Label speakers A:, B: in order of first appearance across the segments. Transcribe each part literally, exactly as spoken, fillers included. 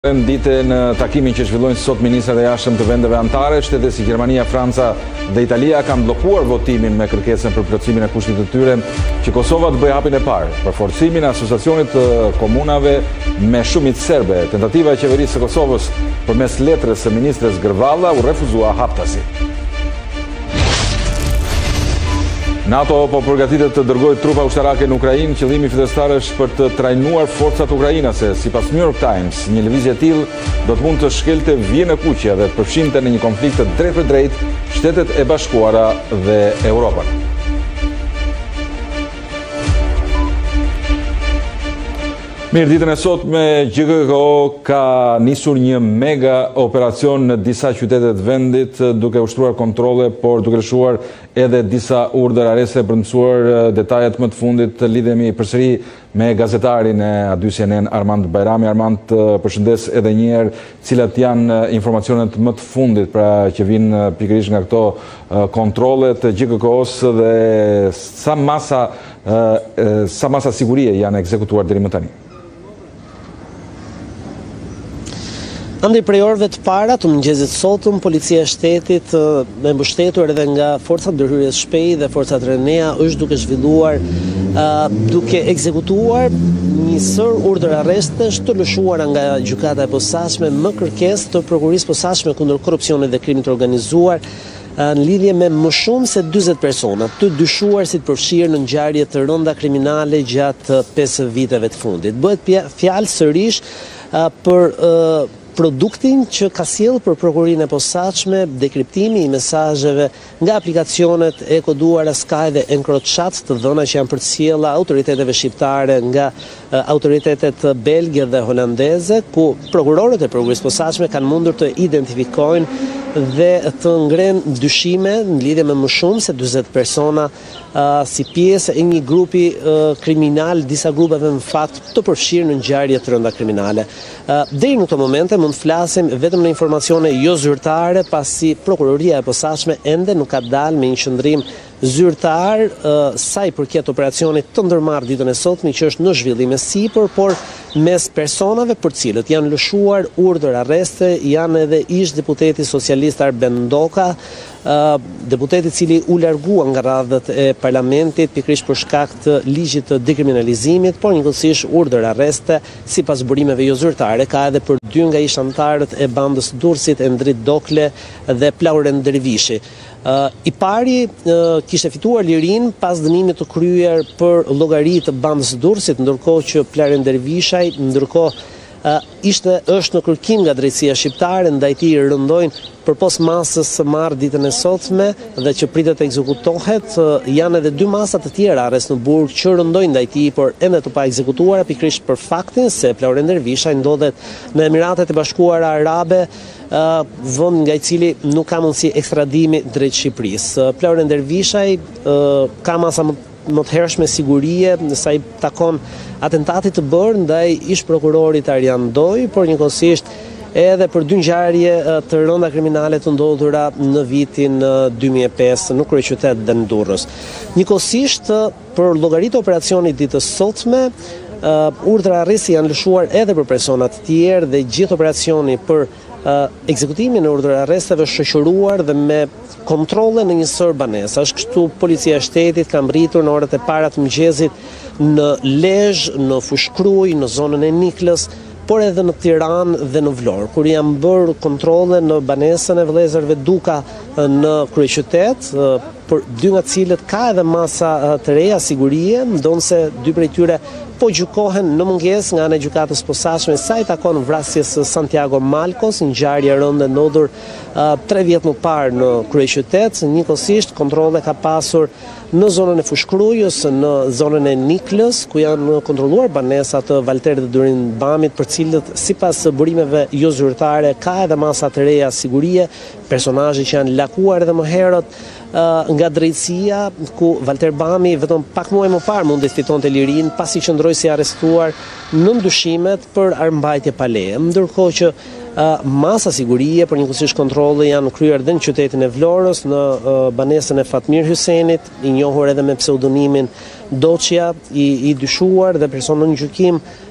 A: Dite në takimin që zhvillojnë sot ministrat e jashtëm të vendeve anëtare, shtete si Gjermania, Franca dhe Italia kanë bllokuar votimin me kërkesën për plotësimin e kushtit të tyre që Kosova të bëjë hapin e parë për forcimin e asociacionit të komunave me shumicë serbe. Tentativa e qeverisë së Kosovës përmes letrës së ministres Grvalla u refuzua haptasi. NATO po përgatitet të dërgojë trupa ushtarake në Ukrainë, qëllimi fitestar është për të trajnuar forcat ukrainase. Sipas New York Times, një lëvizje e tillë do të mund të shkelte vijën e kuqe dhe të përfshinte në një konflikt të drejtë për drejtë Shtetet e Bashkuara dhe Europën. Mirë, ditën e sot me G K K O ka nisur një mega operacion në disa qytete të vendit duke ushtruar kontrolle, por duke lëshuar edhe disa urdhër arreste. Për të mësuar detajet më të fundit, lidhemi përsëri me gazetarin e A dy C N N Armand Bajrami. Armand, përshëndes edhe një herë, cilat janë informacionet më të fundit pra që vinë pikërisht nga këto kontrolle të G K K O-s dhe sa masa sa masa sigurie janë ekzekutuar deri më tani?
B: Andaj prej orëve të para të mëngjesit sotëm, policia e shtetit me mbështetur edhe nga forcat ndërhyrjes shpejtë dhe forcat Renea është duke zhvilluar, uh, duke ekzekutuar një sër urdhër arrestesh të lëshuara nga gjykata e posaçme më kërkesë të prokurisë posaçme kundër korrupsionit dhe krimit të organizuar në lidhje me më shumë se dyzet persona, të dyshuar si të përfshirë në ngjarje të rënda kriminale gjatë pesë viteve të fundit. Bëhet fjalë sërish uh, për uh, produktin që ka sjellë për prokurinë e posaçme, dekriptimi i mesazheve nga aplikacionet e koduara Sky dhe EncroChat, të dhëna që janë përcjella autoriteteve shqiptare nga uh, autoritetet belge dhe holandeze, ku prokurorët e prokurisë posaçme kanë mundur të identifikojnë dhe të ngrenë dyshime në lidhje me më shumë se dyzet persona uh, si pjesë e një grupi uh, kriminal, disa grupeve në fakt të përfshirë në ngjarje të rënda kriminale. Uh, deri në këto momente mund të flasim vetëm në informacione jo zyrtare, pasi prokuroria e posaçme ende nuk ka dalë me një qëndrim zyrtar uh, sa i përket operacionit të ndërmarrë ditën e sotme, që është në zhvillim e sipër, por mes personave për cilët janë lëshuar urdhër arreste janë edhe ish deputeti socialist Arben Ndoka, uh, deputeti i cili u largua nga radhët e parlamentit pikërisht për shkak të ligjit të dekriminalizimit, por njëkohësisht urdhër arreste sipas burimeve jo zyrtare ka edhe për dy nga ish anëtarët e bandës Durrësit, Endrit Dokle dhe Plauren Dervishi. Uh, I pari uh, kishte fituar lirin pas dënimit të kryer për llogari të bandës Durrësit, ndërkohë që Plauren Dervishaj, ndërkohë uh, ishte është në kërkim nga drejtësia shqiptare, ndaj tij rëndojnë përpos masës së marrë ditën e sotme dhe që pritet të ekzekutohet, uh, janë edhe dy masa të tjera arrest në burg që rëndojnë ndaj tij, por ende të pa ekzekutuara pikërisht për faktin se Plauren Dervishaj ndodhet në Emiratet e Bashkuara Arabe, Uh, vend nga i cili nuk ka mundësi ekstradimi drejt Shqipërisë. Uh, Plauren Dervishaj uh, ka masa më, më të hershme sigurie sa i takon atentatit të bërë ndaj ish prokurorit Arjan Doj, por njëkohësisht edhe për dy ngjarje uh, të rënda kriminale të ndodhura në vitin uh, dy mijë e pesë në kryeqytet dhe në Durrës. Njëkohësisht uh, për llogaritë e operacionit ditës sotme, uh, urdhra arresti janë lëshuar edhe për persona të tjerë dhe gjithë operacioni për Uh, ekzekutimin e urdhër arresteve shoqëruar dhe me kontrolle në një sër banesa. Është kështu policia e shtetit ka mbërritur në orët e para të mëngjesit në Lezhë, në Fushkruj, në zonën e Niklës, por edhe në Tiranë dhe në Vlorë, kur janë bërë kontrolle në banesën e vëllezërve Duka në kryeqytet, për dy nga cilët ka edhe masa të reja sigurie, ndonse dy prej tyre po gjykohen në mungesë nga ana e gjykatës posaçme sa i takon vrasjes së Santiago Malcos, ngjarje rënde ndodhur uh, tre vjet më parë në kryeqytet. Njëkohësisht kontrolle ka pasur në zonën e Fushkrujës, në zonën e Niklës, ku janë kontrolluar banesa të Valterit dhe Durin Bamit, për cilët sipas burimeve jo zyrtare ka edhe masa të reja sigurie, personazhe që janë lakuar edhe më herët uh, nga drejtësia, ku Valter Bami vetëm pak muaj më parë mundi të fitonte lirinë pasi qëndroi si arrestuar në ndyshimet për armbajtje pa leje. Ndërkohë që uh, masa sigurie për njëkohësisht kontrolle janë kryer edhe në qytetin e Vlorës, në uh, banesën e Fatmir Hysenit, i njohur edhe me pseudonimin Doçja, i, i dyshuar dhe person në gjykim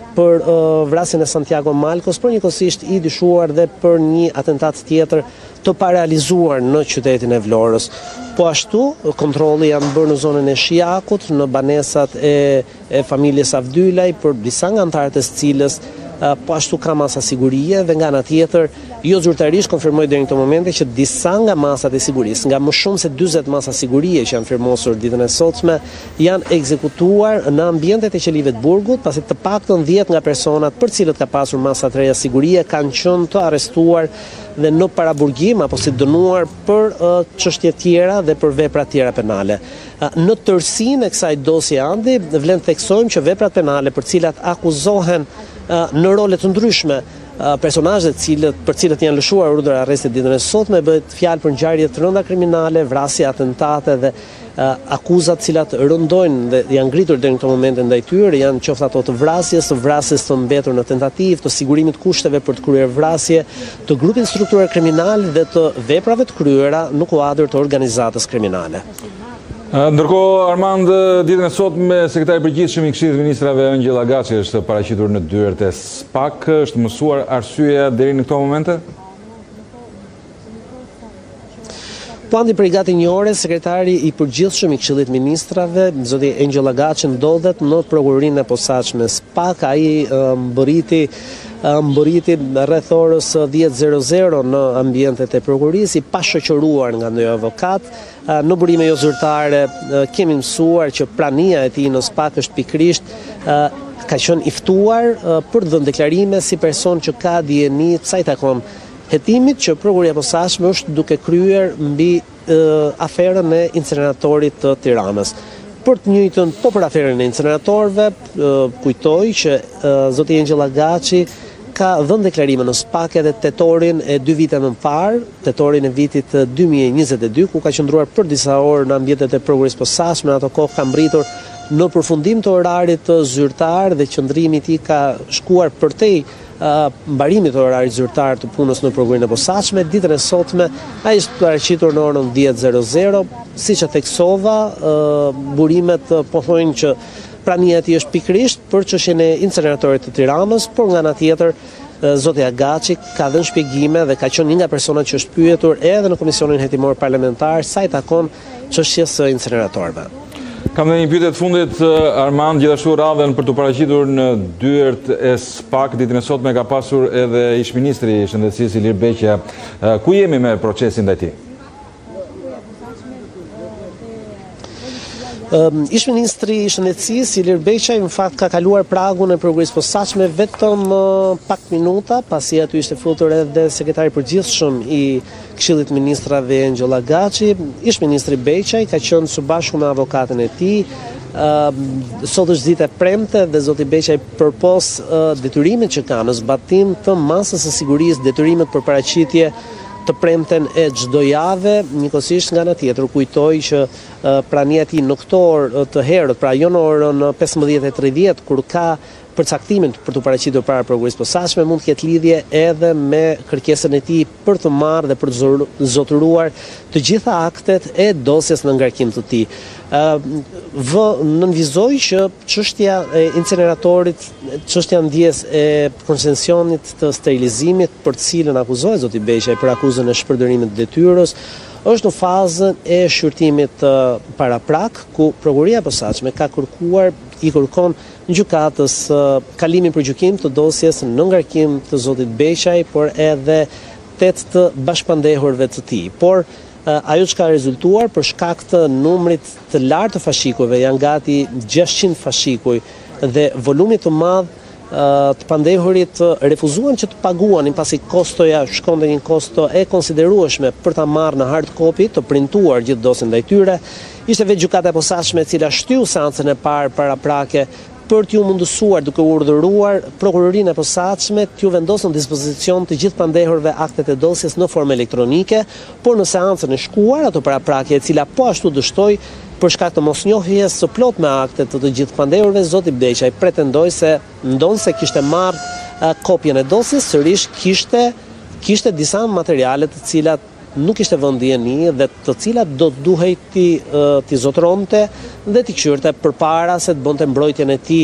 B: për uh, vrasjen e Santiago Malcos, por njëkohësisht i dyshuar dhe për një atentat tjetër të parealizuar në qytetin e Vlorës. Po ashtu, kontrolli janë bërë në zonën e Shiakut, në banesat e, e familjes Avdylaj, për disa nga anëtarët e cilës po ashtu ka masa sigurie dhe nga ana tjetër, jo zyrtarisht konfirmoj deri në këtë moment që disa nga masat e sigurisë, nga më shumë se dyzet masa sigurie që janë firmosur ditën e sotme, janë ekzekutuar në ambientet e qelive të burgut, pasi të paktën dhjetë nga personat për cilët ka pasur masa të reja sigurie kanë qenë të arrestuar dhe në paraburgim apo si dënuar për çështje uh, tjera dhe për vepra tjera penale. Uh, në tërësinë e kësaj dosje andi, vlen të theksojmë që veprat penale për cilat akuzohen uh, në role të ndryshme uh, personazhet cilët për cilët janë lëshuar urdhër arresti ditën e sotme, bëhet fjalë për ngjarje të rënda kriminale, vrasje, atentate dhe uh, akuzat cilat rëndojnë dhe janë ngritur deri në këtë moment ndaj tyre, janë qoftë ato të vrasjes, të vrasjes të mbetur në tentativë, të sigurimit kushteve për të kryer vrasje, të grupit strukturar kriminal dhe të veprave të kryera në kuadër të organizatës kriminale.
A: Ndërkohë, Armand, ditën e sot me sekretari përgjithshëm i Këshillit të Ministrave Angela Gaci është paraqitur në dyert e SPAK, është mësuar arsyeja deri në këto momente?
B: Po andi prej gati një ore, sekretari i përgjithshëm i Këshillit të Ministrave, zoti Angela Gaci, ndodhet në prokurorinë e posaçme SPAK. Ai mbërriti mbërriti rreth orës dhjetë në ambientet e prokurisë, i pashoqëruar nga ndonjë avokat. Në burime jo zyrtare kemi mësuar që prania e tij në SPAK është pikërisht ka qenë i ftuar për të dhënë deklarime si person që ka dijeni sa i takon hetimit që prokuria e posaçme është duke kryer mbi aferën e inceneratorit të Tiranës. Për të njëjtën, po për aferën e inceneratorëve, kujtoj që zoti Angela Gaci ka dhënë deklarime në SPAK edhe tetorin e dy vite më parë, tetorin e vitit dy mijë e njëzet e dy, ku ka qëndruar për disa orë në ambientet e prokurisë posaçme, në ato kohë ka mbritur në përfundim të orarit zyrtar dhe qëndrimi i tij ka shkuar përtej uh, mbarimit të orarit zyrtar të punës në prokurinë e posaçme. Ditën e sotme ai është paraqitur në orën dhjetë, siç e theksova, uh, burimet uh, po thonë që prania e tij është pikërisht për çështjen e inceneratorit të Tiranës, por nga ana tjetër zoti Gaci ka dhënë shpjegime dhe ka qenë një nga personat që është pyetur edhe në Komisionin Hetimor Parlamentar sa i takon çështjes së inceneratorëve.
A: Kam dhe një pyetje të fundit, Armand, gjithashtu radhen për të paraqitur në dyert e SPAK ditën e sotme ka pasur edhe ish-ministri i Shëndetësisë Ilir Beqja. Ku jemi me procesin ndaj tij?
B: Um, Ish-ministri i Shëndetësisë Ilir Beqaj në fakt ka kaluar pragun e prokurisë posaçme vetëm uh, pak minuta, pasi aty ishte futur edhe sekretari përgjithshëm i Këshillit të Ministrave Angela Gaci. Ish-ministri Beqaj ka qenë së bashku me avokatën e tij. Uh, sot është ditë e premte dhe zoti Beqaj përpos uh, detyrimet që ka në zbatim të masës së sigurisë, detyrimet për paraqitje të premten e çdo jave, njëkohësisht nga ana tjetër kujtoj që uh, prania e tij në këto orë të herët, pra jo në orën pesëmbëdhjetë e tridhjetë kur ka përcaktimin për të paraqitur para prokurisë posaçme, mund të ketë lidhje edhe me kërkesën e tij për të marrë dhe për të zotëruar të gjitha aktet e dosjes në ngarkim të tij. Uh, vë nënvizoj që çështja e inceneratorit, çështja ndjes e koncesionit të sterilizimit për të cilën akuzohet zoti Beqaj për akuzën e shpërdorimit të detyrës, është në fazën e shqyrtimit uh, paraprak, ku prokuria e posaçme ka kërkuar, i kërkon gjykatës uh, kalimin për gjykim të dosjes në ngarkim të zotit Beqaj, por edhe tetë të bashkëpandehurve të tij. Por Uh, ajo që ka rezultuar për shkak të numrit të lartë të fashikujve, janë gati gjashtëqind fashikuj dhe volumit të madh uh, të pandehurit uh, refuzuan që të paguanin pasi kostoja shkonte një kosto e konsiderueshme për ta marrë në hard copy të printuar gjithë dosjen ndaj tyre. Ishte vetë gjykata e posaçme e cila shtyu seancën e parë paraprake për t'ju mundësuar duke urdhëruar prokurorinë e posaçme t'ju vendosë në dispozicion të gjithë pandehurve aktet e dosjes në formë elektronike, por në seancën e shkuar ato paraprakje e cila po ashtu dështoi për shkak të mosnjohjes së plot me aktet të të gjithë pandehurve, zoti Beqaj pretendoi se ndonse kishte marrë uh, kopjen e dosjes, sërish kishte kishte disa materiale të cilat nuk ishte vënë dieni dhe të cilat do të duhej ti, uh, ti zotronte dhe ti këshyrte përpara se të bënte mbrojtjen e tij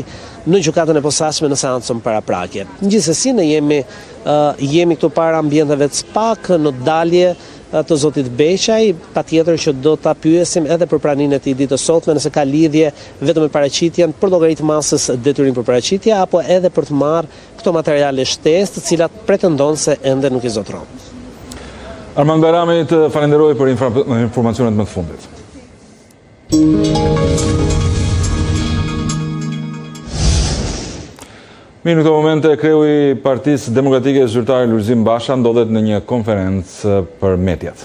B: në gjykatën e posaçme në seancën paraprake. Gjithsesi ne jemi uh, jemi këtu para ambienteve të SPAK në dalje të zotit Beqaj, patjetër që do ta pyesim edhe për praninë e tij ditës sotme, nëse ka lidhje vetëm me paraqitjen për llogarit masës detyrim për paraqitje apo edhe për të marrë këto materiale shtesë, të cilat pretendon se ende nuk i zotron.
A: Armand Bajrami, të falenderoj për informacionet më të fundit. Mirë, në këto momente, kreu i Partisë Demokratike Zyrtare Lulzim Basha ndodhet në një konferencë për mediat.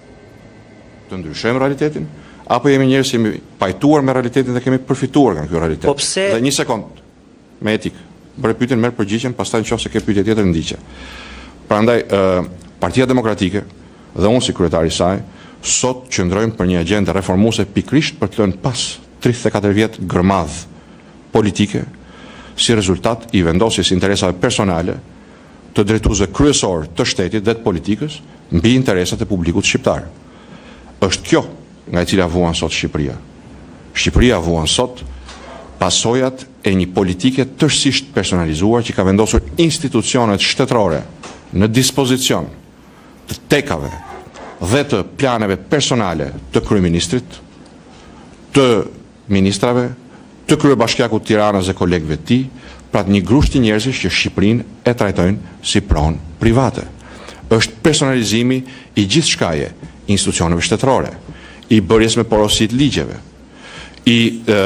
C: Të ndryshojmë realitetin, apo jemi njerëz që jemi pajtuar me realitetin dhe kemi përfituar nga ky realitet?
B: Po pse?
C: Dhe një sekond, me etik, bëre pyetjen, merr përgjigjen, pastaj nëse ke pyetje tjetër ndiqe. Prandaj, Partia Demokratike dhe unë si kryetari i saj, sot qëndrojmë për një agjendë reformuese pikrisht për të lënë pas tridhjetë e katër vjet gërmadh politike si rezultat i vendosjes interesave personale të drejtuesve kryesor të shtetit dhe të politikës mbi interesat e publikut shqiptar. Është kjo nga e cila vuan sot Shqipëria. Shqipëria vuan sot pasojat e një politike tërësisht personalizuar që ka vendosur institucionet shtetërore në dispozicion të tekave dhe të planeve personale të kryeministrit, të ministrave, të kryebashkiakut Tiranës dhe kolegëve të tij, pra një grushti njerëzish që Shqipërinë e trajtojnë si pronë private. Është personalizimi i gjithçkaje institucioneve shtetërore, i bërjes me porosit ligjeve, i e,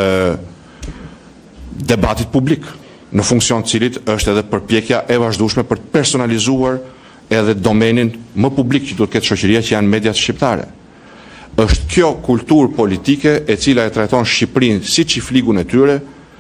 C: debatit publik, në funksion të cilit është edhe përpjekja e vazhdueshme për të personalizuar edhe domenin më publik që duhet ketë shoqëria që janë mediat shqiptare. Është kjo kulturë politike e cila e trajton Shqipërinë si çifligun e tyre,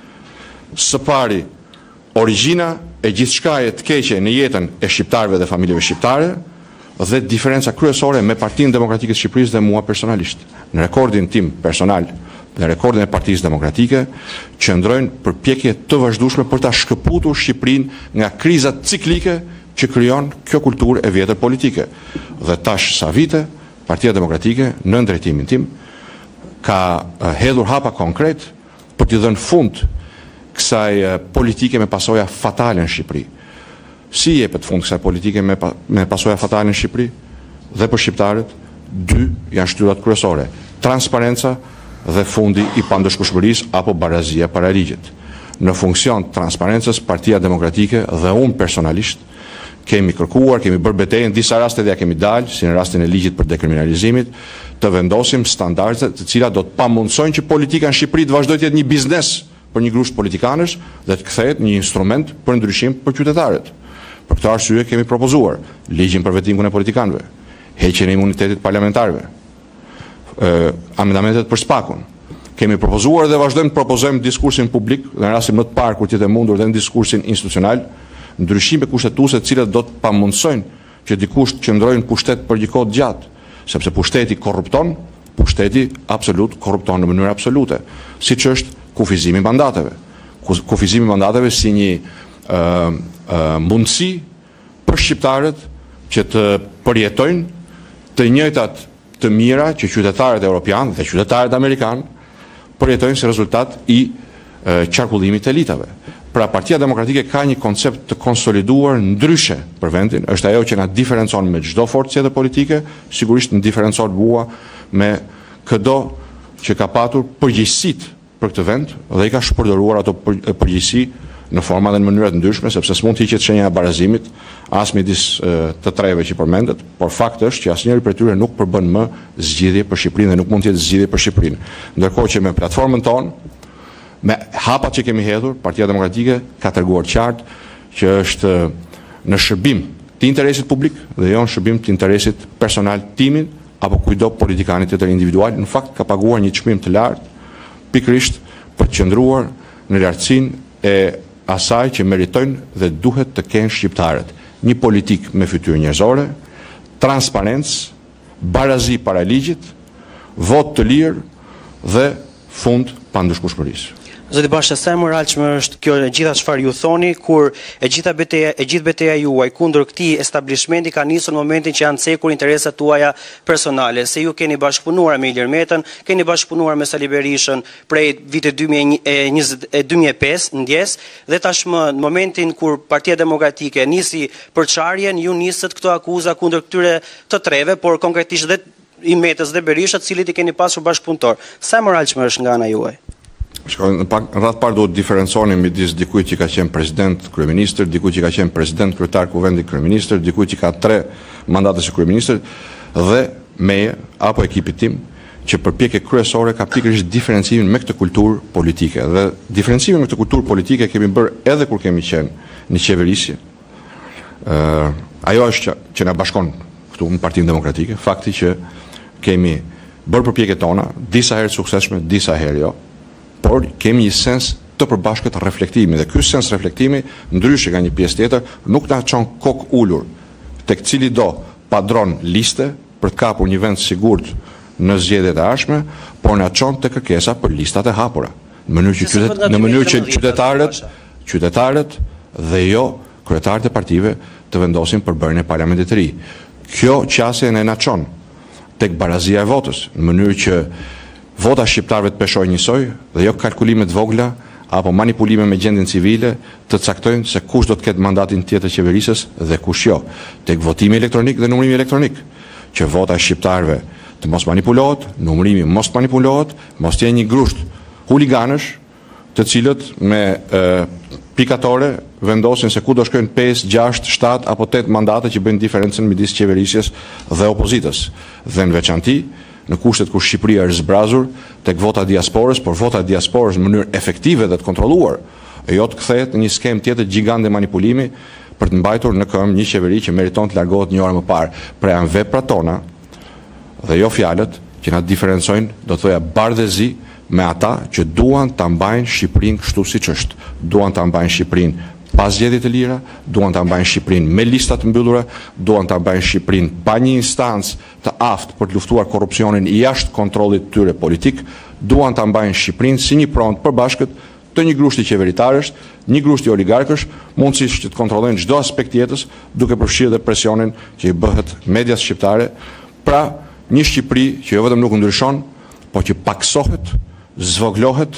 C: së pari origjina e gjithçkaje të keqe në jetën e shqiptarëve dhe familjeve shqiptare dhe diferenca kryesore me Partinë Demokratike të Shqipërisë dhe mua personalisht. Në rekordin tim personal dhe rekordin e Partisë Demokratike qëndrojnë përpjekje të vazhdueshme për ta shkëputur Shqipërinë nga krizat ciklike që krijon kjo kulturë e vjetër politike. Dhe tash sa vite Partia Demokratike, në drejtimin tim, ka hedhur hapa konkret për t'i dhënë fund kësaj politike me pasoja fatale në Shqipëri. Si jepet fund kësaj politike me, me pasoja fatale në Shqipëri? Dhe për shqiptarët, dy janë shtyrat kryesore: transparenca dhe fundi i pandëshkueshmërisë apo barazia para ligjit. Në funksion të transparencës, Partia Demokratike dhe unë personalisht kemi kërkuar, kemi bërë betejë, në disa raste dhe ja kemi dalë, si në rastin e ligjit për dekriminalizimit, të vendosim standarde të cilat do të pamundsojnë që politika në Shqipëri të vazhdojë të jetë një biznes për një grusht politikanësh dhe të kthehet një instrument për ndryshim për qytetarët. Për këtë arsye kemi propozuar ligjin për vetimin e politikanëve, heqjen e imunitetit parlamentarëve, amendamentet për SPAK-un. Kemi propozuar dhe vazhdojmë të propozojmë diskursin publik dhe në rastin më të parë kur të jetë mundur dhe në diskursin institucional, ndryshime kushtetuese të cilat do të pamundsojnë që dikush të qëndrojë në pushtet për një kohë të gjatë, sepse pushteti korrupton, pushteti absolut korrupton në mënyrë absolute, siç është kufizimi i mandateve. Kufizimi i mandateve si një uh, uh, mundësi për shqiptarët që të përjetojnë të njëjtat të mira që qytetarët evropianë dhe qytetarët amerikanë përjetojnë si rezultat i uh, qarkullimit të elitave. Pra Partia Demokratike ka një koncept të konsoliduar ndryshe për vendin, është ajo që na diferencon me çdo forcë tjetër politike, sigurisht në diferencon mua me çdo që ka patur përgjegjësitë për këtë vend dhe i ka shpërdoruar ato përgjegjësi në forma dhe në mënyra të ndryshme, sepse s'mund të hiqet shenja e barazimit as midis të treve që përmendet, por fakti është që asnjëri prej tyre nuk përbën më zgjidhje për Shqipërinë dhe nuk mund të jetë zgjidhje për Shqipërinë. Ndërkohë që me platformën tonë, me hapat që kemi hedhur, Partia Demokratike ka treguar qartë që është në shërbim të interesit publik dhe jo në shërbim të interesit personal timin apo kujdo politikanit tjetër individual. Në fakt ka paguar një çmim të lartë pikërisht për të qëndruar në lartësinë e asaj që meritojnë dhe duhet të kenë shqiptarët. Një politik me fytyrë njerëzore, transparencë, barazi para ligjit, votë të lirë dhe fund pandëshkueshmërisë.
D: Zoti Basha, sa e moralshme është kjo e gjitha çfarë ju thoni, kur e gjitha betejë, e gjithë betejë juaj kundër këtij establishmenti ka nisur në momentin që janë cekur interesat tuaja personale, se ju keni bashkëpunuar me Ilir Metën, keni bashkëpunuar me Sali Berishën prej vitit dy mijë e pesë ndjes, dhe tashmë në momentin kur Partia Demokratike nisi përçarjen, ju nisët këto akuza kundër këtyre të treve, por konkretisht dhe i Metës dhe Berishës, të cilit i keni pasur bashkëpunëtor. Sa e moralshme është nga ana juaj?
C: Në rrath parë duhet diferenconi midis dikujt që ka qenë president, kryeministër, dikujt që ka qenë president, kryetar kuvendit, kryeministër, dikujt që ka tre mandate si kryeministër, dhe meje apo ekipit tim që përpjekje kryesore ka pikërisht diferencimin me këtë kulturë politike. Dhe diferencimin me këtë kulturë politike kemi bërë edhe kur kemi qenë në qeverisje. Uh, ajo është që, që na bashkon këtu në Partinë Demokratike, fakti që kemi bërë përpjekjet tona, disa herë suksesshme, disa herë jo, por kemi një sens të përbashkët reflektimi, dhe ky sens reflektimi, ndryshe nga një pjesë tjetër, nuk na çon kokë ulur tek cili do padron liste për të kapur një vend sigurt në zgjedhjet e ardhshme, por na çon te kërkesa për listat e hapura, në mënyrë që qytet, në mënyrë që qytetarët, qytetarët dhe jo kryetarët e partive të vendosin për bërjen e parlamentit të ri. Kjo qasje ne na çon tek barazia e votës, në mënyrë që vota shqiptarëve të peshojnë njësoj dhe jo kalkulime të vogla apo manipulime me gjendjen civile të caktojnë se kush do të ketë mandatin tjetër qeverisës dhe kush jo. Tek votimi elektronik dhe numërimi elektronik, që vota shqiptarëve të mos manipulohet, numërimi mos manipulohet, mos të jenë një grusht huliganësh të cilët me e, pikatore vendosin se ku do shkojnë pesë, gjashtë, shtatë apo tetë mandate që bëjnë diferencën midis qeverisjes dhe opozitës. Dhe në veçanti në kushtet kur Shqipëria është zbrazur tek vota diasporës, por vota diasporës në mënyrë efektive dhe të kontrolluar, e jo të kthehet në një skem tjetër gjigande manipulimi për të mbajtur në këmbë një qeveri që meriton të largohet një orë më parë. Pra janë veprat tona dhe jo fjalët që na diferencojnë, do të thoja bardhëzi me ata që duan ta mbajnë Shqipërinë kështu siç është. Duan ta mbajnë Shqipërinë pas zgjedhjeve të lira, duan ta mbajnë Shqipërinë me lista të mbyllura, duan ta mbajnë Shqipërinë pa një instancë të aftë për të luftuar korrupsionin jashtë kontrollit të tyre politik, duan ta mbajnë Shqipërinë si një pronë të përbashkët të një grushti qeveritarësh, një grushti oligarkësh, mundësisht që të kontrollojnë çdo aspekt jetës, duke përfshirë dhe presionin që i bëhet medias shqiptare. Pra, një Shqipëri që jo vetëm nuk ndryshon, po që paksohet, zvoglohet,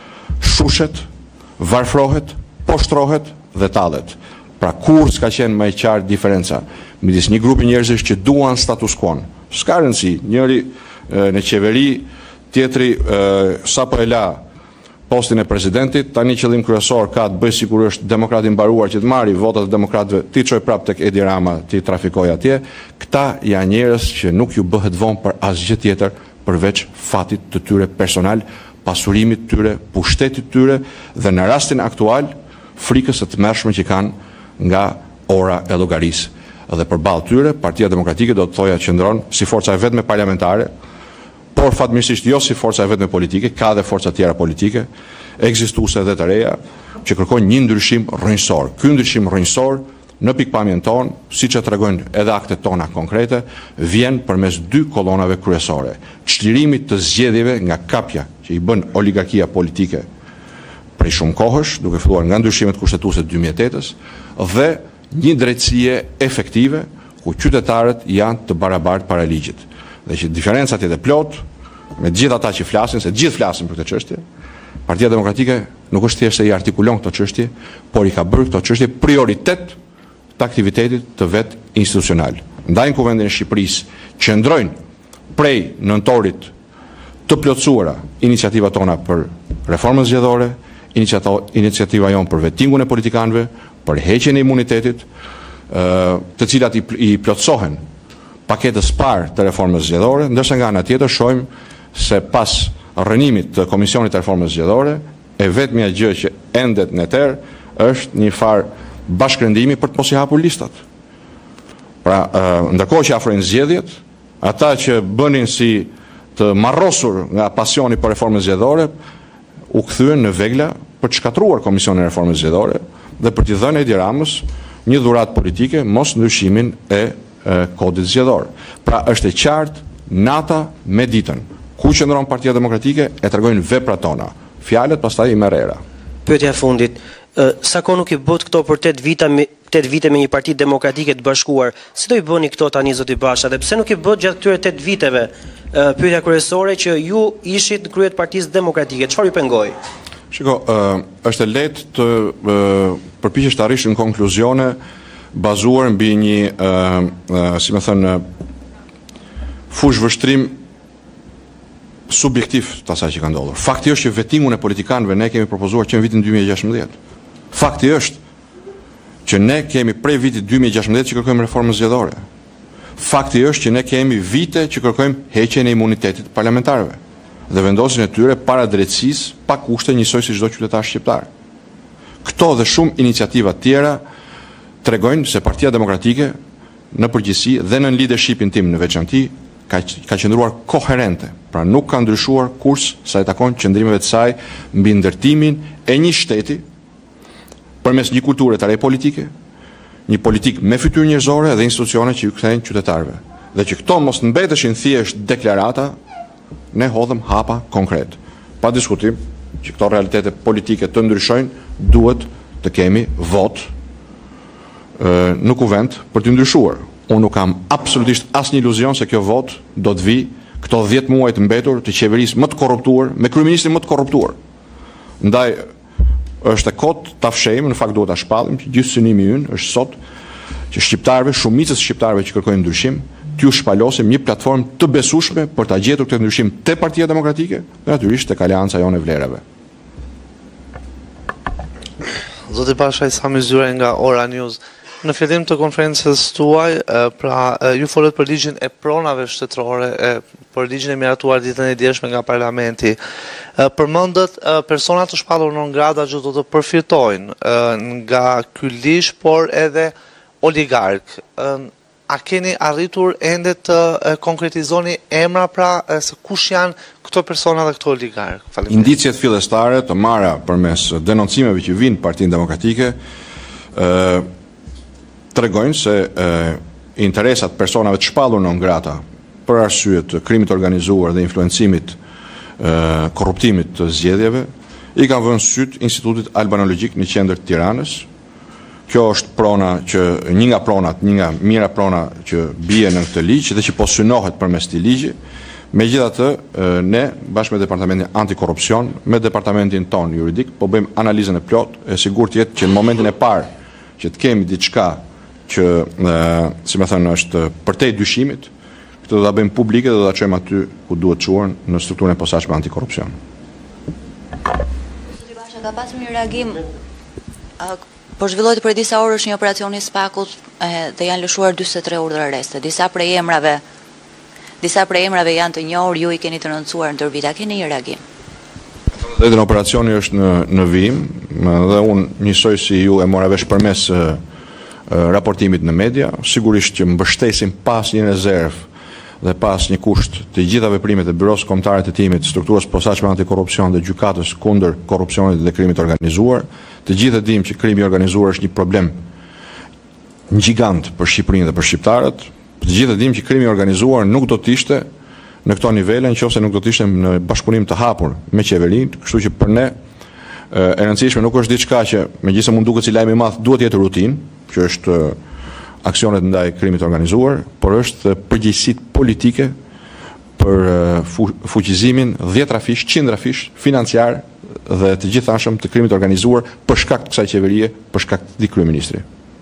C: shushet, varfrohet, poshtrohet dhe tallet. Pra kur s'ka qenë më e qartë diferenca midis një grupi njerëzish që duan status quo. S'ka rëndësi, njëri e, në qeveri, tjetri e, sapo e la postin e presidentit, tani qëllim kryesor ka të bëjë sikur është demokrati mbaruar që të marri votat e demokratëve, ti çoj prap tek Edi Rama, ti trafikoj atje. Këta janë njerëz që nuk ju bëhet vonë për asgjë tjetër përveç fatit të tyre personal, pasurimit të tyre, pushtetit të tyre dhe në rastin aktual frikës së tmerrshme që kanë nga ora e llogarisë. Dhe përballë tyre, Partia Demokratike do të thoja qëndron si forca e vetme parlamentare, por fatmirësisht jo si forca e vetme politike, ka dhe forca tjera politike, ekzistuese dhe të reja, që kërkojnë një ndryshim rrënjësor. Ky ndryshim rrënjësor në pikpamjen tonë, siç e tregojnë edhe aktet tona konkrete, vjen përmes dy kolonave kryesore: çlirimit të zgjedhjeve nga kapja që i bën oligarkia politike prej shumë kohësh, duke filluar nga ndryshimet kushtetuese të dy mijë e tetës, dhe një drejtësie efektive ku qytetarët janë të barabartë para ligjit. Dhe që diferencat jetë plot me gjithë ata që flasin, se gjithë flasin për këtë çështje. Partia Demokratike nuk është thjesht se i artikulon këtë çështje, por i ka bërë këtë çështje prioritet të aktivitetit të vet institucional. Ndaj në Kuvendin e Shqipërisë qëndrojnë prej nëntorit të plotësuara iniciativat tona për reformën zgjedhore, iniciativa jonë për vettingun e politikanëve, për heqjen e imunitetit, të cilat i, i plotësohen paketës parë të reformës zgjedhore, ndërsa nga ana tjetër shohim se pas rrënimit të Komisionit të Reformës Zgjedhore, e vetmja gjë që endet në eter është një farë bashkërendimi për të mos i hapur listat. Pra, ndërkohë që afrojnë zgjedhjet, ata që bënin si të marrosur nga pasioni për reformën zgjedhore, u kthyen në vegla për të shkatruar Komisionin e Reformës Zgjedhore dhe për t'i dhënë Edi Ramës një dhuratë politike mos ndryshimin e, e kodit zgjedhor. Pra është e qartë nata me ditën. Ku qëndron Partia Demokratike e tregojnë veprat tona. fjalët, pastaj i merrera.
D: Pyetja e fundit, ë, sa kohë nuk i bët këto për tetë vite me tetë vite me një parti demokratike të bashkuar, si do i bëni këto tani zoti Basha, dhe pse nuk i bët gjatë këtyre tetë viteve? Ë, pyetja kryesore që ju ishit në krye të Partisë Demokratike, çfarë ju pengoi?
C: Shiko, uh, është e lehtë të uh, përpiqesh të arrish në konkluzione bazuar mbi një, uh, uh, si më thënë, fush vështrim subjektiv të asaj që ka ndodhur. Fakti është që vetimun e politikanëve ne kemi propozuar që në vitin dy mijë e gjashtëmbëdhjetë. Fakti është që ne kemi prej vitit dy mijë e gjashtëmbëdhjetë që kërkojmë reformën zgjedhore. Fakti është që ne kemi vite që kërkojmë heqjen e imunitetit parlamentarëve dhe vendosin e tyre para drejtësisë pa kushte njësoj si çdo qytetar shqiptar. Këto dhe shumë iniciativa tjera tregojnë se Partia Demokratike në përgjithësi dhe në leadershipin tim në veçanti ka, ka qëndruar koherente, pra nuk ka ndryshuar kurs sa i takon qëndrimeve të saj mbi ndërtimin e një shteti përmes një kulture të re politike, një politik me fytyrë njerëzore dhe institucione që ju kthejnë qytetarëve. Dhe që këto mos mbeteshin thjesht deklarata, ne hodhëm hapa konkret. Pa diskutim që këto realitete politike të ndryshojnë, duhet të kemi vot e, në kuvent për të ndryshuar. Unë nuk kam absolutisht asnjë iluzion se kjo vot do të vi këto dhjetë muaj të mbetur të qeverisë më të korruptuar, me kryeministrin më të korruptuar. Ndaj është e kot ta fshejmë, në fakt duhet ta shpallim që gjithë synimi ynë është sot që shqiptarëve, shumicës shqiptarëve që kërkojnë ndryshim, t'ju shpalosim një platformë të besueshme për ta gjetur këtë ndryshim te Partia Demokratike dhe natyrisht tek Aleanca jonë e vlerave.
E: Zoti Basha, Sami Zyra nga Ora News. Në fillim të konferencës tuaj, pra ju folët për ligjin e pronave shtetërore, për ligjin e miratuar ditën e djeshme nga parlamenti. Përmendët persona të shpallur non grata që do të përfitojnë nga ky ligj, por edhe oligark. A keni arritur ende të konkretizoni emra, pra se kush janë këto persona dhe këto oligark?
C: Indicjet fillestare të marra përmes denoncimeve që vinë Partinë Demokratike tregojnë se e, interesat personave të shpallur non grata për arsye të krimit organizuar dhe influencimit e, korruptimit të zgjedhjeve i kanë vënë syt Institutit Albanologjik në qendër të Tiranës. Kjo është prona që një nga pronat, një nga mira prona që bie në këtë ligj dhe që po synohet përmes këtij ligji. Megjithatë, ne bashkë me Departamentin Antikorrupsion, me departamentin ton juridik, po bëjmë analizën e plot, e sigurt jetë që në momentin e parë që të kemi diçka që, e, si më thënë, është përtej dyshimit, këtë do ta bëjmë publike dhe do ta çojmë aty ku duhet çuar në strukturën e posaçme antikorrupsion.
F: Zoti Basha, ka pasur një reagim, po zhvillohet për disa orësh një operacion i Spakut dhe janë lëshuar dyzet e tre urdhra arreste. Disa prej emrave, disa prej emrave janë të njohur, ju i keni të nëncuar ndër vite. A keni një reagim?
C: Dhe në operacioni është në, në vijim dhe unë njësoj si ju e mora vesh përmes raportimit në media, sigurisht që mbështesim pas një rezervë dhe pas një kusht të gjitha veprimet e Byros Kombëtare të Hetimit, strukturës posaçme antikorrupsion dhe gjykatës kundër korrupsionit dhe krimit organizuar. Të gjithë e dimë që krimi organizuar është një problem një gjigant për Shqipërinë dhe për shqiptarët. Të gjithë e dimë që krimi organizuar nuk do të ishte në këto nivele nëse nuk do të ishte në bashkëpunim të hapur me qeverinë, kështu që për ne e rëndësishme nuk është diçka që megjithëse mund duket si lajm i madh, duhet jetë rutinë, që është aksionet ndaj krimit organizuar, por është përgjegjësitë politike për fuqizimin dhjetra fish, qindra fish financiar dhe të gjithashëm të krimit organizuar për shkak të kësaj qeverie, për shkak të këtij kryeministri.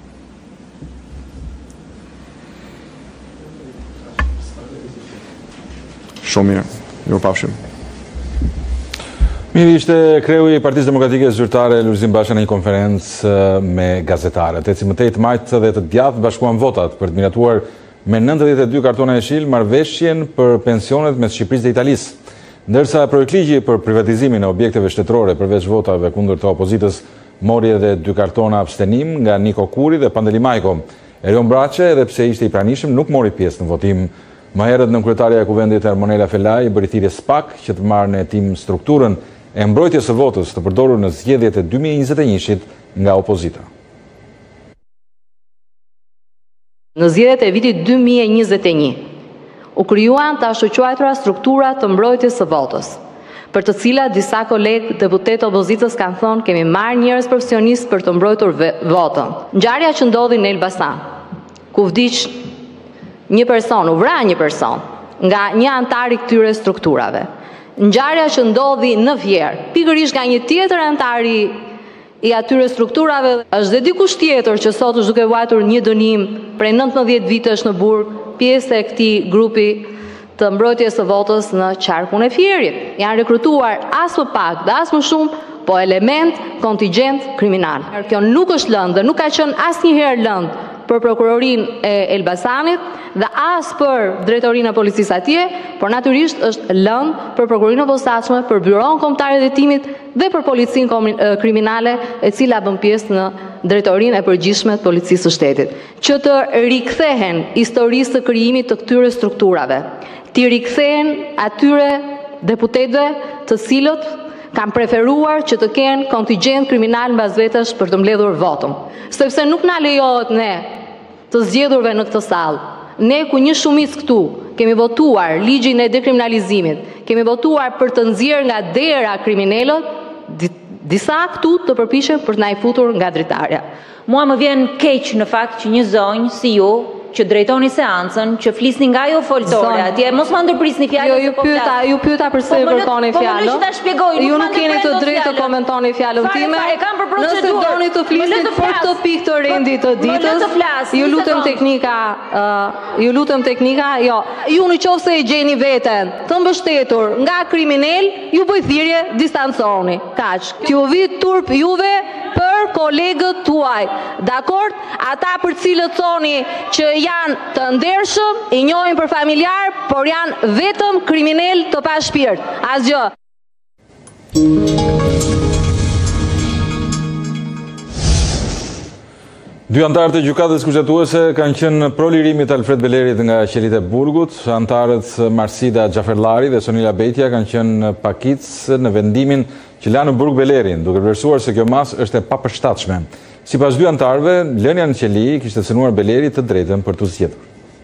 C: Shumë mirë, ju pafshim.
A: Miri, ishte kreu i Partisë Demokratike Zyrtare Lulzim Basha në një konferencë me gazetarët. Eci më tejtë majtë dhe të djathtë bashkuan votat për të miratuar me nëntëdhjetë e dy kartona e shill marrëveshjen për pensionet mes Shqipërisë dhe Italisë. Ndërsa projektligji për privatizimin e objekteve shtetërore përveç votave kundër të opozitës mori edhe dy kartona abstenim nga Niko Kuri dhe Pandeli Majko. Erion Braçe, edhe pse ishte i pranishëm, nuk mori pjesë në votim. Më herët nënkryetarja e Kuvendit Ermonela Felaj bëri thirrje SPAK që të marrë në hetim strukturën e mbrojtjes së votës të përdorur në zgjedhjet e dy mijë e njëzet e një-shit nga opozita.
G: Në zgjedhjet e vitit dy mijë e njëzet e një, u krijuan të ashtuquajtura struktura të mbrojtjes së votës. për të cilat disa kolegë deputetë opozitës kanë thonë kemi marrë njerëz profesionistë për të mbrojtur votën. Ngjarja që ndodhi në Elbasan, ku vdiq një person, u vra një person nga një antar i këtyre strukturave. Ngjarja që ndodhi në Vjerë, pikërisht nga një tjetër antar i atyre strukturave, është dhe dikush tjetër që sot është duke vajtur një dënim prej nëntëmbëdhjetë vitesh në burg, pjesë e këtij grupi të mbrojtjes së votës në qarkun e Fierit. Janë rekrutuar as më pak dhe as më shumë, po element kontingjent kriminal. Kjo nuk është lëndë dhe nuk ka qenë asnjëherë lëndë për prokurorinë e Elbasanit dhe as për drejtorinë e policisë atje, por natyrisht është lëndë për prokurorinë e posaçme, për byron kombëtare të hetimit dhe për policinë kriminale e cila bën pjesë në drejtorinë e përgjithshme të policisë së shtetit. Që të rikthehen historisë të krijimit të këtyre strukturave, të rikthehen atyre deputetëve të cilët kanë preferuar që të kenë kontingjent kriminal mbas vetesh për të mbledhur votën. Sepse nuk na lejohet ne të zgjedhurve në këtë sallë. Ne ku një shumicë këtu kemi votuar ligjin e dekriminalizimit, kemi votuar për të nxjerrë nga dera kriminalët, disa këtu të përpiqen për të na i futur nga dritarja.
H: Mua më vjen keq në fakt që një zonjë si ju që drejtoni seancën, që flisni nga jo foltore, atje mos ma ndërprisni fjalën.
G: Jo, ju pyeta, ju pyeta pse i kërkoni fjalën.
H: Po më ta shpjegoj,
G: ju nuk keni të drejtë të komentoni fjalën time. Nëse doni të flisni për këtë pikë të rendit të ditës, ju lutem teknika, ju lutem teknika, jo, ju në qoftë se e gjeni veten të mbështetur nga kriminal, ju bëj thirrje, distanconi. Kaq. T'ju vi turp juve për kolegët tuaj. Dakord? Ata për cilët thoni që janë të ndershëm, i njohin për familjar, por janë vetëm kriminal të pa shpirt. Asgjë.
A: Dy antarët e gjykatës kushtetuese kanë qenë pro lirimit Alfred Belerit nga qeveria e Burgut. Antarët Marsida Xhaferllari dhe Sonila Betja kanë qenë pakicë në vendimin që la në burg Belerin, duke vlerësuar se kjo masë është e papërshtatshme. Sipas dy antarëve, lënia në qeli kishte cënuar Belerit të drejtën për t'u zgjedhur.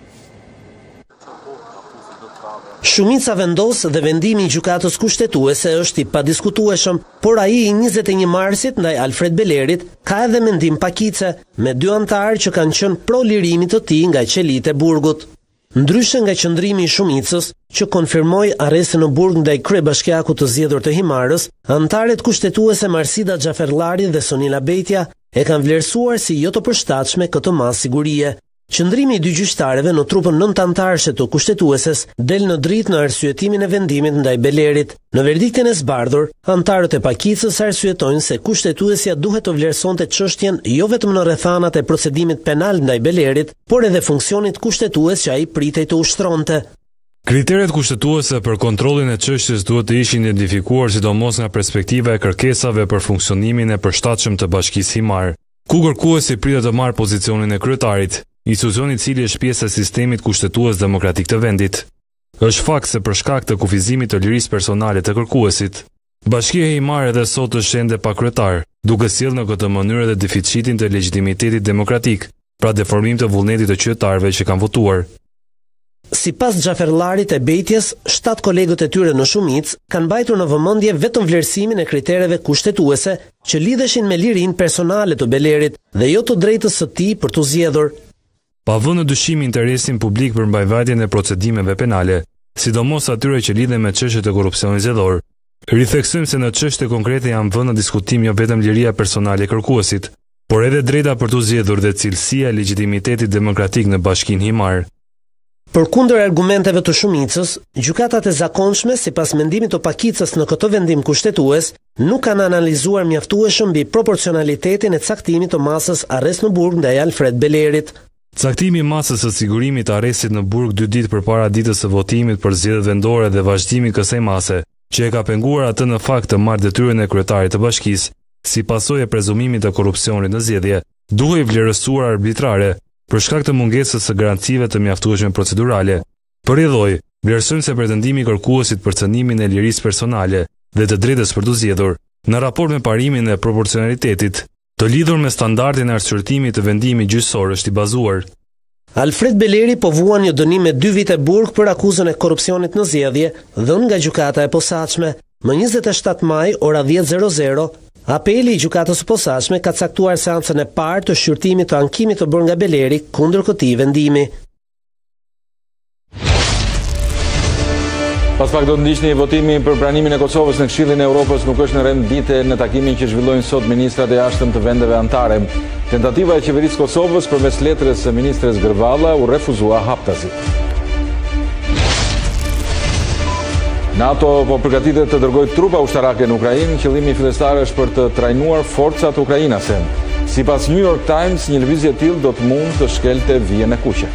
B: Shumica vendos dhe vendimi i gjykatës kushtetuese është i padiskutueshëm, por ai i njëzet e një marsit ndaj Alfred Belerit ka edhe mendim pakice, me dy antarë që kanë qenë pro lirimit të tij nga qelitë e Burgut. Ndryshe nga qëndrimi i shumicës, që konfirmoi arrestin në Burg ndaj kryebashkiakut të zgjedhur të Himarës, antarët kushtetuese Marsida Xhaferllari dhe Sonila Betja e kanë vlerësuar si jo të përshtatshme këtë masë sigurie. Qëndrimi i dy gjyqtarëve në trupën nëntantarëshe të kushtetueses del në dritë në arsyetimin e vendimit ndaj Belerit. Në verdiktin e zbardhur, antarët e pakicës arsyetojnë se kushtetuesja duhet të vlerësonte çështjen jo vetëm në rrethanat e procedimit penal ndaj Belerit, por edhe funksionit kushtetues që ai pritej të ushtronte.
I: Kriteret kushtetuese për kontrollin e çështjes duhet të ishin identifikuar sidomos nga perspektiva e kërkesave për funksionimin e përshtatshëm të Bashkisë Himar, ku kërkuesi pritet të marrë pozicionin e kryetarit, institucioni i cili është pjesë e sistemit kushtetues demokratik të vendit. Është fakt se për shkak të kufizimit të lirisë personale të kërkuesit, Bashkia e Himar edhe sot është ende pa kryetar, duke sjellë në këtë mënyrë edhe deficitin të legjitimitetit demokratik, pra deformim të vullnetit të qytetarëve që kanë votuar.
B: Sipas Xhaferllarit e Betjes, shtat kolegët e tyre në shumicë kanë mbajtur në vëmendje vetëm vlerësimin e kritereve kushtetuese që lidheshin me lirinë personale të Belerit dhe jo të drejtës së tij për t'u zgjedhur.
I: Pa vënë në dyshim interesin publik për mbajvajtjen e procedimeve penale, sidomos atyre që lidhen me çështjet e korrupsionit zgjedhor, ritheksojmë se në çështje konkrete janë vënë në diskutim jo vetëm liria personale e kërkuesit, por edhe drejta për t'u zgjedhur dhe cilësia e legitimitetit demokratik në Bashkinë Himar.
B: Përkundër argumenteve të shumicës, gjykatat e zakonshme, sipas mendimit të pakicës në këtë vendim kushtetues, nuk kanë analizuar mjaftueshëm mbi proporcionalitetin e caktimit të masës arrest në burg ndaj Alfred Belerit.
I: Caktimi i masës së sigurimit të arrestit në burg dy ditë përpara ditës së votimit për zgjedhjet vendore dhe vazhdimit kësaj mase, që e ka penguar atë në fakt të marrë detyrën e kryetarit të bashkisë, si pasojë e prezumimit të korrupsionit në zgjedhje, duhej vlerësuar arbitrare për shkak të mungesës së garancive të mjaftueshme procedurale. Përrjedhoi, vlerësojmë se pretendimi i kërkuesit për cënimin e lirisë personale dhe të drejtës për t'u zgjedhur, në raport me parimin e proporcionalitetit, të lidhur me standardin e arsyetimit të vendimit gjyqësor është i bazuar.
B: Alfred Beleri po vuan një dënim me dy vite burg për akuzën e korrupsionit në zgjedhje, dhënë nga gjykata e posaçme. Më njëzet e shtatë maj, ora dhjetë, apeli i gjykatës së posaçme ka caktuar seancën e parë të shqyrtimit të ankimit të bërë nga Beleri kundër këtij vendimi.
A: Pas pak do të ndiqni votimi për pranimin e Kosovës në Këshillin e Evropës nuk është në rendite në takimin që zhvillojnë sot ministrat e jashtëm të vendeve anëtare. Tentativa e qeverisë Kosovës përmes letrës së ministres Gërvalla u refuzua haptasi. NATO po përgatitet të dërgojë trupa ushtarake në Ukrainë, qëllimi fillestar është për të trajnuar forcat ukrainase. Sipas New York Times, një lëvizje e tillë do të mund të shkelte vijën e kuqe.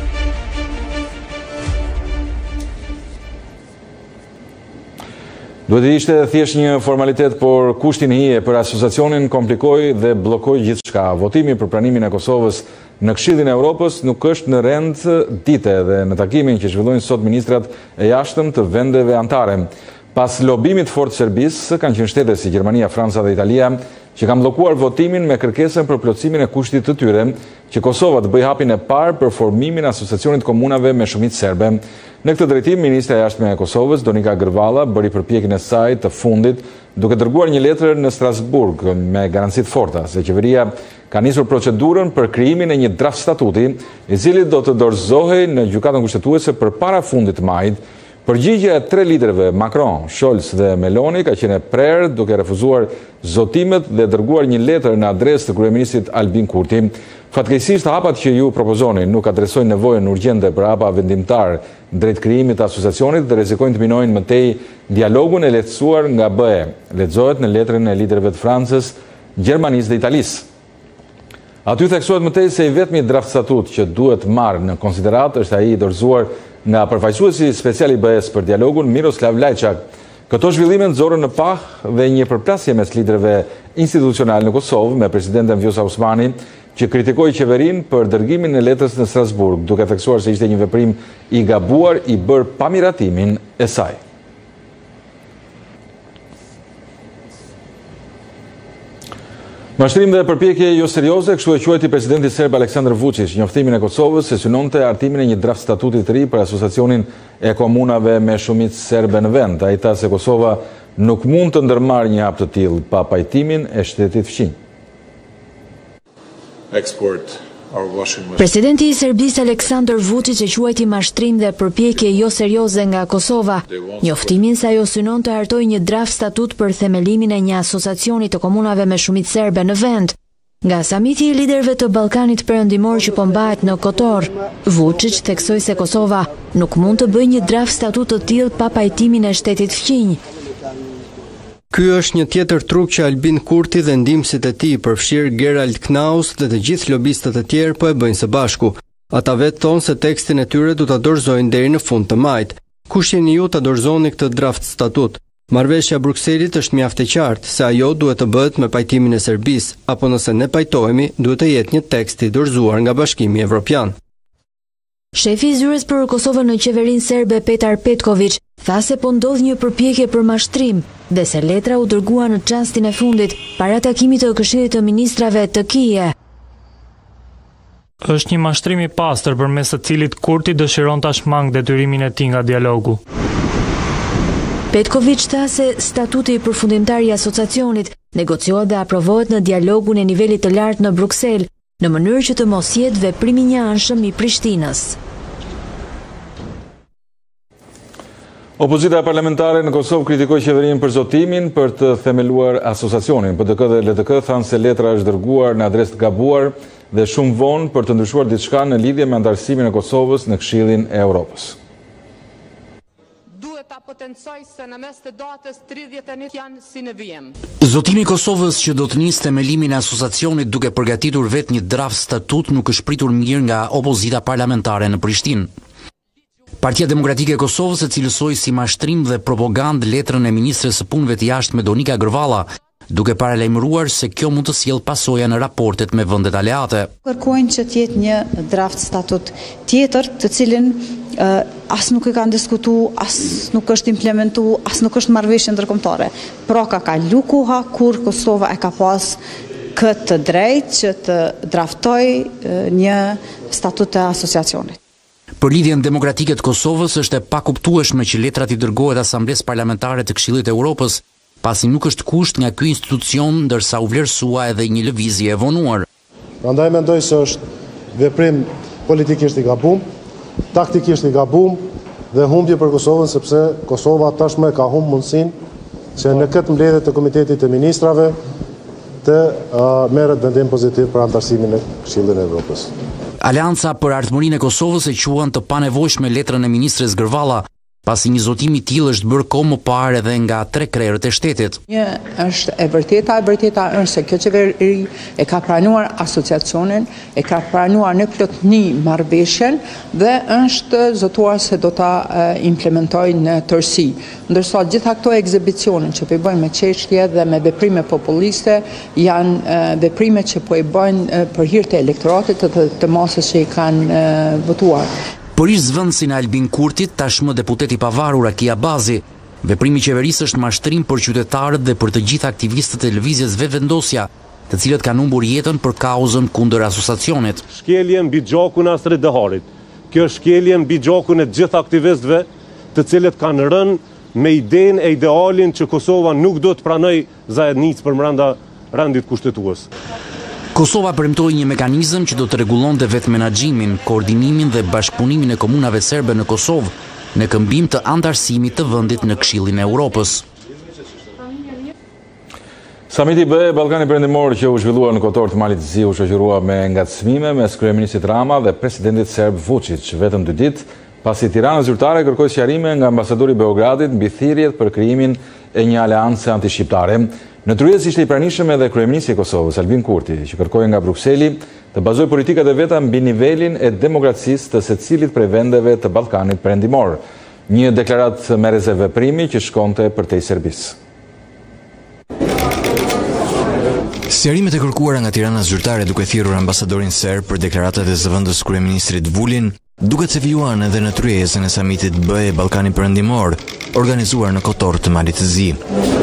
A: Duhet të ishte thjesht një formalitet, por kushtin hije për asociacionin komplikoi dhe bllokoi gjithçka. Votimi për pranimin e Kosovës në Këshillin e Evropës nuk është në rend dite dhe në takimin që zhvillojnë sot ministrat e jashtëm të vendeve anëtare. Pas lobimit fort të Serbisë, kanë qenë shtete si Gjermania, Franca dhe Italia që kanë bllokuar votimin me kërkesën për plotësimin e kushtit të tyre që Kosova të bëjë hapin e parë për formimin e asociacionit komunave me shumicë serbe. Në këtë drejtim, ministra e jashtme e Kosovës, Donika Gërvalla, bëri përpjekjen e saj të fundit duke dërguar një letër në Strasburg me garanci të forta se qeveria ka nisur procedurën për krijimin e një draft statuti, i cili do të dorëzohej në gjykatën kushtetuese përpara fundit të majit. Përgjigjja e tre liderëve, Macron, Scholz dhe Meloni, ka qenë e prerë duke refuzuar zotimet dhe dërguar një letër në adresë të kryeministrit Albin Kurti. Fatkeqësisht, hapat që ju propozoni nuk adresojnë nevojën urgjente për hapa vendimtar drejt krijimit të asociacionit dhe rrezikojnë të minojnë mëtej dialogun e lehtësuar nga B E. Lexohet në letrën e liderëve të Francës, Gjermanisë dhe Italisë. Aty theksohet mëtej se i vetmi draft statut që duhet marrë në konsiderat është ai i dorëzuar nga përfaqësuesi special i B E-s për dialogun Miroslav Lajçak. Këto zhvillime nxorën në pah dhe një përplasje mes liderëve institucional në Kosovë me presidenten Vjosa Osmani, që kritikoi qeverinë për dërgimin e letrës në Strasburg, duke theksuar se ishte një veprim i gabuar i bërë pa miratimin e saj. Mashtrim dhe përpjekje jo serioze, kështu e quajti presidenti serb Aleksandar Vučić njoftimin e Kosovës se synonte hartimin e një draft statuti të ri për asociacionin e komunave me shumicë serbe në vend. Ai tha se Kosova nuk mund të ndërmarrë një hap të tillë pa pajtimin e shtetit fqinj.
J: Export
K: Presidenti i Serbisë Aleksandar Vučić e quajti mashtrim dhe përpjekje jo serioze nga Kosova, njoftimin se ajo synon të hartojë një draft statut për themelimin e një asociacioni të komunave me shumicë serbe në vend. Nga samiti i liderëve të Ballkanit Perëndimor që po mbahet në Kotor, Vučić theksoi se Kosova nuk mund të bëjë një draft statut të tillë pa pajtimin e shtetit fqinj.
L: Ky është një tjetër trup që Albin Kurti dhe ndihmësit e tij, përfshirë Gerald Knaus dhe të gjithë lobistët e tjerë, po e bëjnë së bashku. Ata vetë thonë se tekstin e tyre do ta dorëzojnë deri në fund të majit. Kush jeni ju ta dorëzoni këtë draft statut? Marrëveshja Brukselit është mjaft e qartë se ajo duhet të bëhet me pajtimin e Serbisë, apo nëse ne pajtohemi, duhet të jetë një tekst i dorëzuar nga Bashkimi Evropian.
K: Shefi i zyrës për Kosovën në qeverinë serbe Petar Petković tha se po ndodh një përpjekje për mashtrim dhe se letra u dërgua në çastin e fundit para takimit të Këshillit të Ministrave të Kije.
M: Është një mashtrim i pastër përmes të cilit Kurti dëshiron ta shmang detyrimin e tij nga dialogu.
K: Petković tha se statuti i përfundimtar i asociacionit negociohet dhe aprovohet në dialogun e nivelit të lartë në Bruksel, në mënyrë që të mos jetë veprimi i anshëm i Prishtinës.
A: Opozita parlamentare në Kosovë kritikoi qeverinë për zotimin për të themeluar asociacionin. P D K dhe L D K thanë se letra është dërguar në adresë të gabuar dhe shumë vonë për të ndryshuar diçka në lidhje me antarësimin e Kosovës në Këshillin e Evropës.
N: Potencoj se në mes të datës tridhjetë e një janë si në vijem.
O: Zotimi i Kosovës që do të nisë themelimin e asociacionit duke përgatitur vetë një draft statut nuk është pritur mirë nga opozita parlamentare në Prishtinë. Partia Demokratike e Kosovës e cilësoi si mashtrim dhe propagandë letrën e ministres së punëve të jashtme Donika Gërvalla, duke paralajmëruar se kjo mund të sjellë pasoja në raportet me vendet aleate.
P: Kërkojnë që të jetë një draft statut tjetër, të cilin uh, as nuk e kanë diskutu, as nuk është implementu, as nuk është marrëveshje ndërkombëtare. Pra ka kalu koha kur Kosova e ka pas këtë drejt që të draftoj uh, një statut të asociacionit.
O: Për lidhjen demokratike të Kosovës është e pakuptueshme që letrat i dërgohet Asamblesë Parlamentare të Këshillit të Evropës pasi nuk është kusht nga ky institucion, ndërsa u vlerësua edhe një lëvizje e vonuar.
J: Prandaj mendoj se është veprim politikisht i gabum, taktikisht i gabum dhe humbje për Kosovën, sepse Kosova tashmë ka humbur mundësinë që në këtë mbledhje të Komitetit të Ministrave të uh, merret vendim pozitiv për antarësimin e Këshillit të Evropës.
O: Aleanca për Ardhmërinë e Kosovës e quan të panevojshme letrën e ministres Gërvalla, pasi një zotim i tillë është bërë kohë më parë edhe nga tre krerët e shtetit.
Q: Një është e vërteta, e vërteta është se kjo qeveri e ka pranuar asociacionin, e ka pranuar në plotëni marrëveshjen dhe është zotuar se do ta implementojë në tërësi. Ndërsa gjitha këto ekzibicione që po i bëjnë me çështje dhe me veprime populiste janë veprime që po i bëjnë për hir të elektoratit të, të masës që i kanë votuar.
O: Por ish zvendësin Albin Kurtit, tashmë deputet i pavarur Akia Bazi, veprimi i qeverisë është mashtrim për qytetarët dhe për të gjithë aktivistët e lëvizjes Vevendosja, të cilët kanë humbur jetën për kauzën kundër asociacionit.
R: Shkelje mbi gjakun e Astrid Deharit. Kjo shkelje mbi gjakun e gjithë aktivistëve, të cilët kanë rënë me idenë e idealin që Kosova nuk do të pranojë zajednicë për brenda rendit kushtetues.
O: Kosova premtoi një mekanizëm që do të rregullonte vetë menaxhimin, koordinimin dhe bashkëpunimin e komunave serbe në Kosovë, në këmbim të antarësimit të vendit në Këshillin e Evropës.
A: Samiti B e Ballkani Perëndimor që u zhvillua në Kotor të Malit të Zi u shoqërua me ngacmime mes kryeministit Rama dhe presidentit serb Vučić, vetëm dy ditë pasi Tirana zyrtare kërkoi sqarime nga ambasadori i Beogradit mbi thirrjet për krijimin e një aleance antishqiptare. Në tryez ishte i pranishëm edhe kryeministri i Kosovës, Albin Kurti, që kërkoi nga Brukseli të bazojë politikat e veta mbi nivelin e demokracisë të secilit prej vendeve të Ballkanit Perëndimor. Një deklarat me rezervë veprimi që shkonte përtej Serbisë.
S: Sqarimet e kërkuara nga Tirana zyrtare duke thirrur ambasadorin serb për deklaratat e zëvendës kryeministrit Vulin, duket se vijuan edhe në tryezën e samitit B e Ballkani Perëndimor, organizuar në Kotor të Malit të Zi.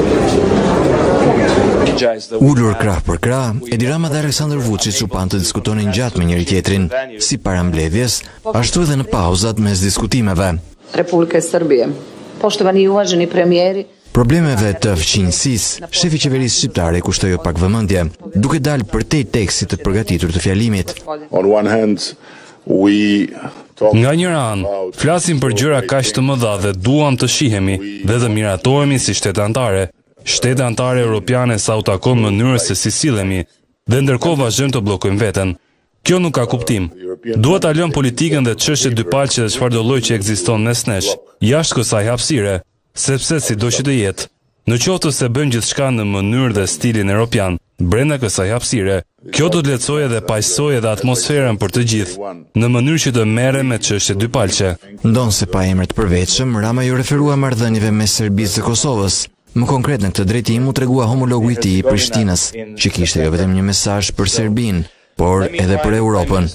S: Ullur krah për krah, Edi Rama dhe Aleksandar Vučić u pan të diskutonin gjatë me njëri tjetrin, si para mbledhjes, ashtu edhe në pauzat mes diskutimeve.
T: Republike Serbije. Poštovani i uvaženi premijeri.
S: Problemeve të fqinjësisë, shefi qeverisë shqiptare kushtoi pak vëmendje, duke dalë përtej tekstit të përgatitur të fjalimit.
U: On one hand, we
I: Nga njëra anë, flasim për gjëra kaq të mëdha dhe duam të shihemi dhe të miratohemi si shtetë anëtare. Shtetë anëtare europiane sa u takon mënyrës se si sillemi dhe ndërkohë vazhdojmë të bllokojmë veten. Kjo nuk ka kuptim. Duhet ta lëm politikën dhe çështjet dypalçe dhe çfarëdo lloj që ekziston mes nesh, jashtë kësaj hapësire, sepse sido që të jetë, në qoftë se bëjmë gjithçka në mënyrë dhe stilin europian, brenda kësaj hapësire, kjo do të lehtësojë dhe paqësojë edhe atmosferën për të gjithë, në mënyrë që të merrem me çështjet dypalçe.
S: Ndonse pa emër të përveçëm, Rama ju referua marrëdhënieve mes Serbisë dhe Kosovës. Më konkret në këtë drejtim u tregua homologu i tij i Prishtinës, që kishte jo vetëm një mesazh për Serbinë, por edhe për Europën.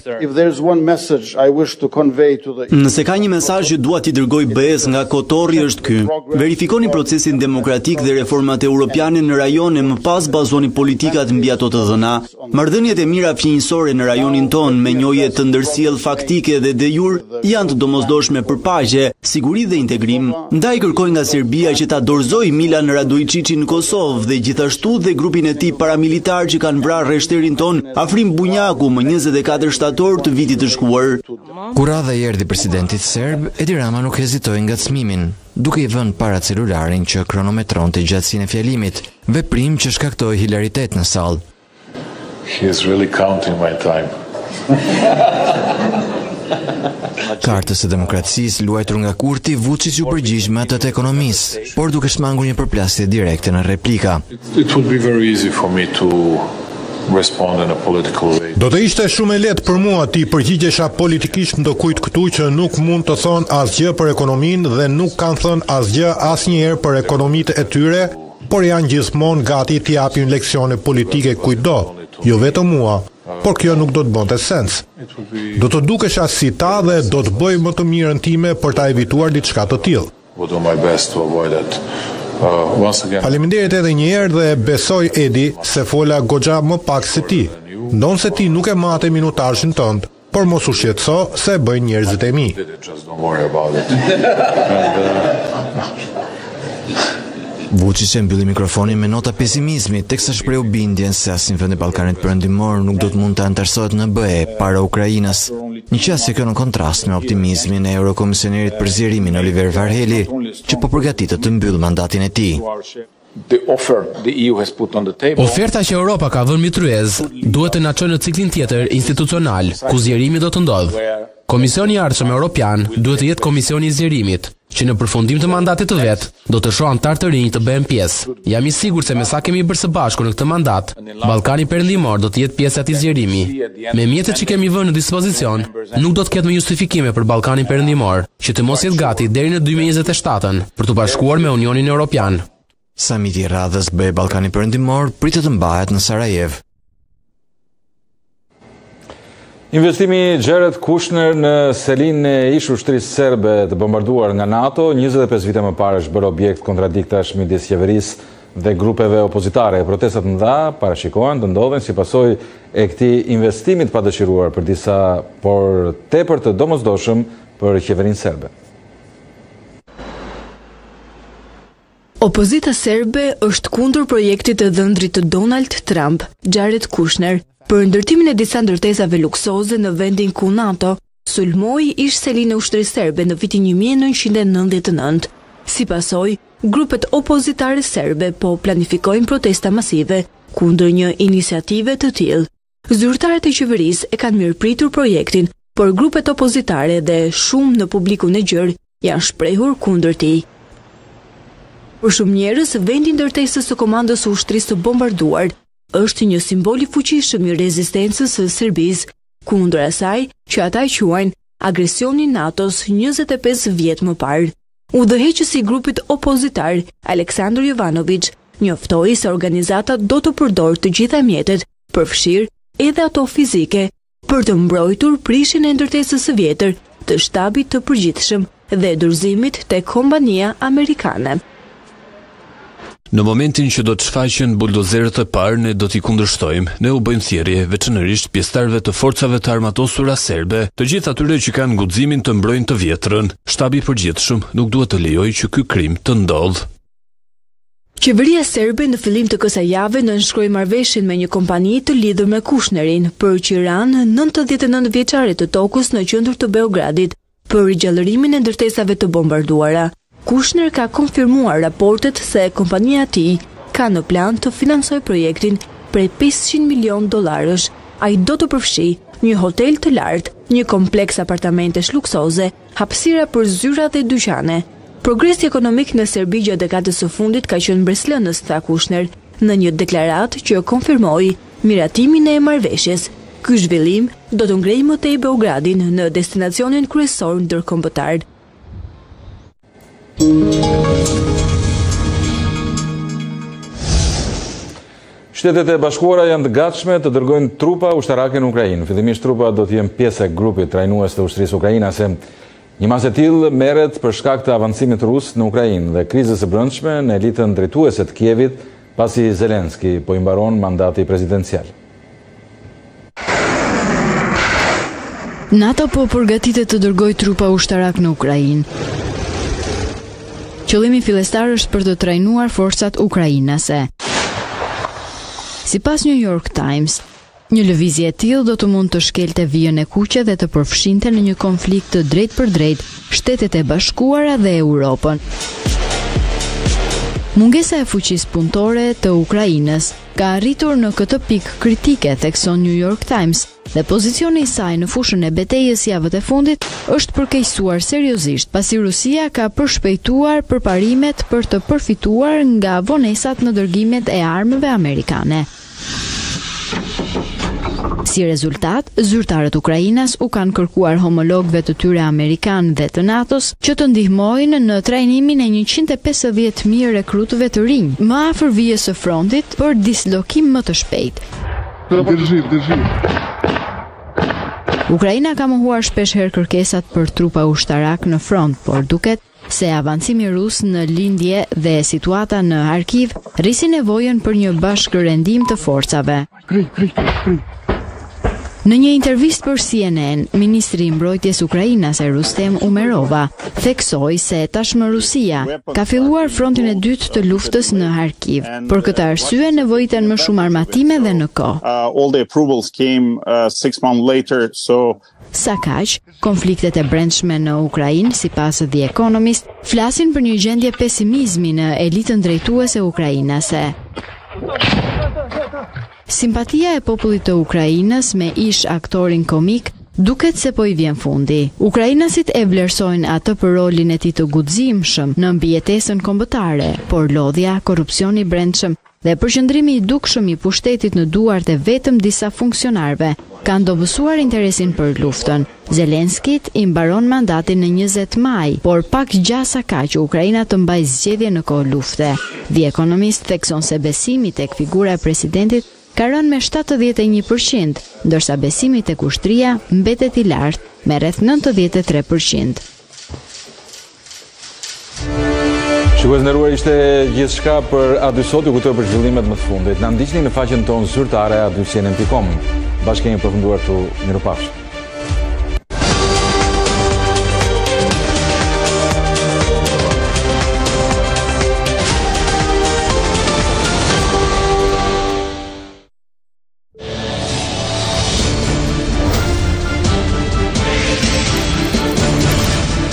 V: Nëse ka një mesazh që dua t'i dërgoj B E-s nga Kotorri është ky: verifikoni procesin demokratik dhe reformat europiane në rajon e më pas bazoni politikat mbi ato të dhëna. Marrëdhëniet e mira fqinjësore në rajonin ton me njohje të ndërsjell faktike dhe de jure janë të domosdoshme për paqe, siguri dhe integrim. Ndaj kërkoj nga Serbia që ta dorëzojë Milan Radojčićin në Kosovë dhe gjithashtu dhe grupin e tij paramilitar që kanë vrarë rreshterin ton Afrim Bunjaku më njëzet e katër shtator të vitit të shkuar.
S: Kur radha i erdhi presidentit serb, Edi Rama nuk hezitoi ngacmimin, duke i vënë para celularin që kronometronte gjatësinë e fjalimit, veprim që shkaktoi hilaritet në sallë.
U: He is really counting my time.
S: Kartës së demokracisë luajtur nga Kurti, Vučić u përgjigj me atë të ekonomisë, por duke shmangur një përplasje direkte në replika.
U: It would be very easy for me to respond in a political way.
W: Do të ishte shumë e lehtë për mua ti përgjigjesha politikisht ndokujt këtu që nuk mund të thonë asgjë për ekonominë dhe nuk kanë thënë asgjë asnjëherë për ekonomitë e tyre, por janë gjithmonë gati t'i japin leksione politike kujtdo, jo vetëm mua, por kjo nuk do të bënte sens. Do të dukesha si ta dhe do të bëj më të mirën time për ta evituar diçka të tillë.
U: Will do my best to avoid it. Uh, once again.
W: Faleminderit edhe një herë dhe besoj Edi se fola goxha më pak se ti. Ndonse ti nuk e mate minutazhin tënd, por mos u shqetëso se e bëjnë njerëzit e mi.
U: Just don't worry about it. And, uh,
S: Vučić e mbylli mikrofonin me nota pesimizmi, teksa shprehu bindjen se asnjë vend i Ballkanit Perëndimor nuk do të mund të antarësohet në B E para Ukrainës. Një qasje kjo në kontrast me optimizmin e Eurokomisionerit për zgjerimin Oliver Varheli, që po përgatitet të mbyllë mandatin e tij.
D: Oferta që Europa ka vënë mbi tryez duhet të na çojë në ciklin tjetër institucional, ku zgjerimi do të ndodhë. Komisioni i ardhshëm evropian duhet të jetë komisioni i zgjerimit, që në përfundim të mandatit të vet do të shohë antar të rinj të bëhen pjesë. Jam i sigurt se me sa kemi bërë së bashku në këtë mandat, Ballkani Perëndimor do të jetë pjesë e atij zgjerimi. Me mjetet që kemi vënë në dispozicion, nuk do të ketë më justifikime për Ballkanin Perëndimor që të mos jetë gati deri në dy mijë e njëzet e shtatën për të bashkuar me Unionin Evropian.
S: Samiti i radhës B E Ballkani Perëndimor pritet të mbahet në Sarajevo.
A: Investimi Jared Kushner në selin e ish ushtrisë serbe të bombarduar nga NATO, njëzet e pesë vite më parë është bërë objekt kontradiktash midis qeverisë dhe grupeve opozitare. Protestat mëdha parashikohen të ndodhen si pasojë e këtij investimi të padëshiruar për disa, por tepër të domosdoshëm për qeverinë serbe.
K: Opozita serbe është kundër projektit të dhëndrit të Donald Trump, Jared Kushner, për ndërtimin e disa ndërtesave luksoze në vendin ku NATO sulmoi ish selin e ushtrisë serbe në vitin një mijë e nëntëqind e nëntëdhjetë e nëntë. Si pasojë, grupet opozitare serbe po planifikojnë protesta masive kundër një iniciative të tillë. Zyrtarët e qeverisë e kanë mirëpritur projektin, por grupet opozitare dhe shumë në publikun e gjerë janë shprehur kundër tij. Për shumë njerëz, vendi ndërtesës së komandës së ushtrisë të bombarduar është një simbol i fuqishëm i rezistencës së Serbisë kundër asaj që ata e quajnë agresionin NATO-s njëzet e pesë vjet më parë. Udhëheqësi i grupit opozitar, Aleksandar Jovanović, njoftoi se organizata do të përdorë të gjitha mjetet, përfshirë edhe ato fizike, për të mbrojtur prishjen e ndërtesës së vjetër, të shtabit të përgjithshëm dhe dorëzimit tek kompania amerikane.
E: Në momentin që do të shfaqen buldozerët e parë, ne do t'i kundërshtojmë. Ne u bëjmë thjerrje, veçanërisht pjesëtarëve të forcave të armatosura serbe, të gjithë atyre që kanë guximin të mbrojnë të vjetrën. Shtabi i përgjithshëm nuk duhet të lejojë që ky krim të ndodhë.
K: Qeveria serbe në fillim të kësaj jave nënshkroi marrëveshjen me një kompani të lidhur me Kushnerin për qiran nëntëdhjetë e nëntë vjeçare të tokës në qendër të Beogradit për rigjallërimin e ndërtesave të bombarduara. Kushner ka konfirmuar raportet se kompania e tij ka në plan të financojë projektin prej pesëqind milion dollarësh. Ai do të përfshijë një hotel të lartë, një kompleks apartamentesh luksoze, hapësira për zyra dhe dyqane. Progresi ekonomik në Serbi gjatë dekadës së fundit ka qenë mbreslënës, tha Kushner, në një deklaratë që konfirmoi miratimin e marrëveshjes. Ky zhvillim do të ngrejë më tej Beogradin në destinacionin kryesor ndërkombëtar.
A: Shtetet e Bashkuara janë të gatshme të dërgojnë trupa ushtarake në Ukrainë. Fillimisht trupa do të jenë pjesë e grupit trajnues të ushtrisë ukrainase. Një masë e tillë merret për shkak të avancimit rus në Ukrainë dhe krizës së brendshme në elitën drejtuese të Kievit, pasi Zelenski po i mbaron mandati presidencial.
K: NATO po përgatitet të dërgojë trupa ushtarak në Ukrainë. Qëllimi fillestar është për të trajnuar forcat ukrainase. Sipas New York Times, një lëvizje e tillë do të mund të shkelte vijën e kuqe dhe të përfshinte në një konflikt të drejtë për drejtë Shtetet e Bashkuara dhe Europën. Mungesa e fuqisë punëtore të Ukrainës ka arritur në këtë pikë kritike, thekson New York Times, dhe pozicioni i saj në fushën e betejës javët e fundit është përkeqësuar seriozisht, pasi Rusia ka përshpejtuar përparimet për të përfituar nga vonesat në dërgimet e armëve amerikane. Si rezultat, zyrtarët Ukrainas u kanë kërkuar homologëve të tyre amerikan dhe të NATO-s që të ndihmojnë në trajnimin e njëqind e pesëdhjetë mijë rekrutëve të rinj më afër vijës së frontit për dislokim më të shpejtë. Ukraina ka mohuar shpesh herë kërkesat për trupa ushtarak në front, por duket se avancimi rus në lindje dhe situata në Harkiv rrisi nevojën për një bashkërendim të forcave. Në një intervistë për C N N, Ministri i Mbrojtjes Ukrainas Rustem Umerova theksoi se tashmë Rusia ka filluar frontin e dytë të luftës në Kharkiv. Për këtë arsye nevojiten më shumë armatime dhe në kohë.
C: All the approvals came uh, six months later, so
K: Sa kaq, konfliktet e brendshme në Ukrainë, sipas The Economist, flasin për një gjendje pesimizmi në elitën drejtuese ukrainase. Simpatia e popullit të Ukrainës me ish aktorin komik duket se po i vjen fundi. Ukrainasit e vlerësojnë atë për rolin e tij të guximshëm në mbijetesën kombëtare, por lodhja, korrupsioni i brendshëm dhe përqendrimi i dukshëm i pushtetit në duart e vetëm disa funksionarëve kanë dobësuar interesin për luftën. Zelenskit i mbaron mandatin në njëzet maj, por pak gjasa ka që Ukraina të mbajë zgjedhje në kohë lufte. The Economist thekson se besimi tek figura e presidentit ka rënë me shtatëdhjetë e një përqind, ndërsa besimi tek ushtria mbetet i lartë me rreth nëntëdhjetë e tre përqind.
A: Shikues nderuar, ishte gjithçka për A dy sot, ju kujtoj për zhvillimet më të fundit. Na ndiqni në faqen tonë zyrtare a dy c n n punkt com. Bashkë kemi përfunduar këtu, mirupafshim.